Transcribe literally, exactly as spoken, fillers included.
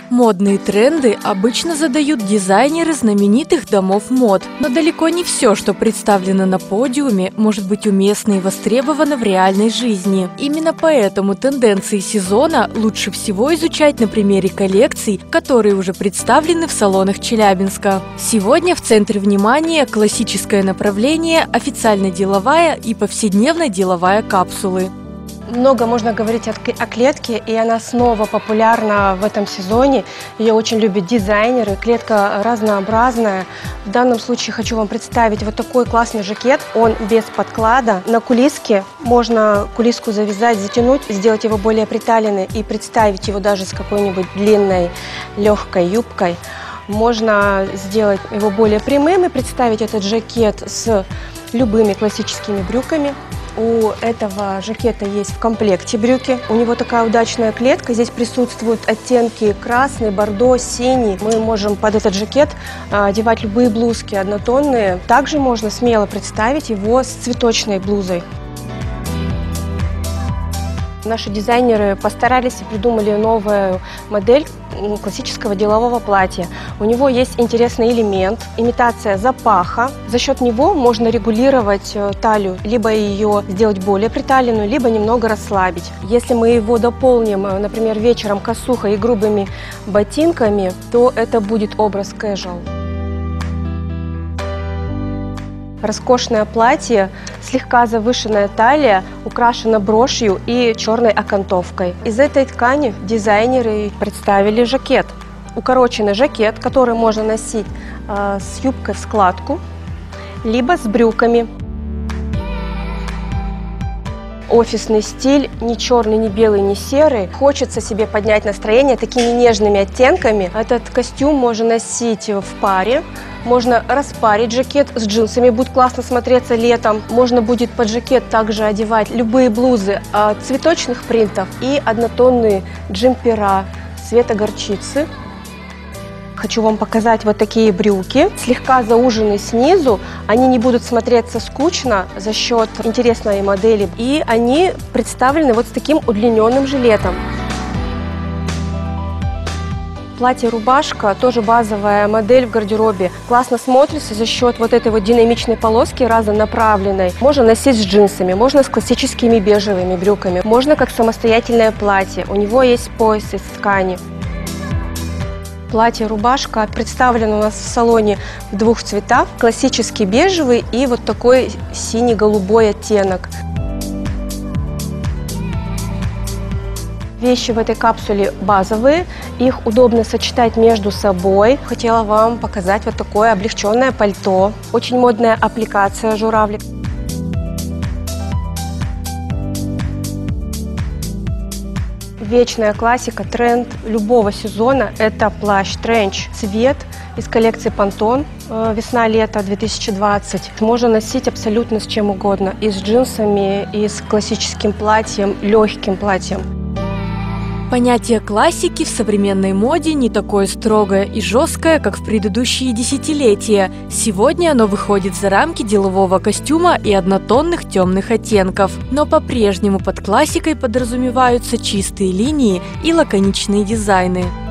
Модные тренды обычно задают дизайнеры знаменитых домов мод, но далеко не все, что представлено на подиуме, может быть уместно и востребовано в реальной жизни. Именно поэтому тенденции сезона лучше всего изучать на примере коллекций, которые уже представлены в салонах Челябинска. Сегодня в центре внимания классическое направление, официально-деловая и повседневно-деловая капсулы. Много можно говорить о клетке, и она снова популярна в этом сезоне. Ее очень любят дизайнеры. Клетка разнообразная. В данном случае хочу вам представить вот такой классный жакет. Он без подклада. На кулиске можно кулиску завязать, затянуть, сделать его более приталенный и представить его даже с какой-нибудь длинной легкой юбкой. Можно сделать его более прямым и представить этот жакет с любыми классическими брюками. У этого жакета есть в комплекте брюки. У него такая удачная клетка. Здесь присутствуют оттенки красный, бордо, синий. Мы можем под этот жакет одевать любые блузки однотонные. Также можно смело представить его с цветочной блузой. Наши дизайнеры постарались и придумали новую модель классического делового платья. У него есть интересный элемент, имитация запаха. За счет него можно регулировать талию, либо ее сделать более приталенную, либо немного расслабить. Если мы его дополним, например, вечером косухой и грубыми ботинками, то это будет образ casual. Роскошное платье, слегка завышенная талия, украшена брошью и черной окантовкой. Из этой ткани дизайнеры представили жакет. Укороченный жакет, который можно носить э, с юбкой в складку, либо с брюками. Офисный стиль, ни черный, ни белый, ни серый. Хочется себе поднять настроение такими нежными оттенками. Этот костюм можно носить в паре. Можно распарить жакет с джинсами, будет классно смотреться летом. Можно будет под жакет также одевать любые блузы цветочных принтов и однотонные джемпера цвета горчицы. Хочу вам показать вот такие брюки, слегка зауженные снизу. Они не будут смотреться скучно за счет интересной модели. И они представлены вот с таким удлиненным жилетом. Платье-рубашка, тоже базовая модель в гардеробе. Классно смотрится за счет вот этой вот динамичной полоски разнонаправленной. Можно носить с джинсами, можно с классическими бежевыми брюками. Можно как самостоятельное платье. У него есть пояс из ткани. Платье-рубашка представлено у нас в салоне в двух цветах. Классический бежевый и вот такой синий-голубой оттенок. Вещи в этой капсуле базовые, их удобно сочетать между собой. Хотела вам показать вот такое облегченное пальто. Очень модная аппликация журавлик. Вечная классика, тренд любого сезона – это плащ-тренч. Цвет из коллекции Pantone весна-лето две тысячи двадцать. Можно носить абсолютно с чем угодно. И с джинсами, и с классическим платьем, легким платьем. Понятие классики в современной моде не такое строгое и жесткое, как в предыдущие десятилетия. Сегодня оно выходит за рамки делового костюма и однотонных темных оттенков. Но по-прежнему под классикой подразумеваются чистые линии и лаконичные дизайны.